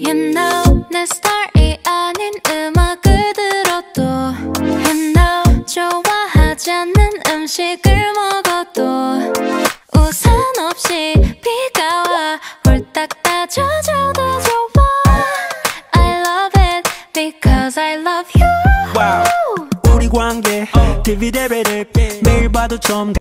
You know 내 스타일이 아닌 음악을 들어도 You know 좋아하지 않는 음식을 먹어도 우산 없이 비가 와 홀딱 다 젖어도 좋아 I love it because I love you wow. 우리 관계 디비데베를 매일 봐도 좀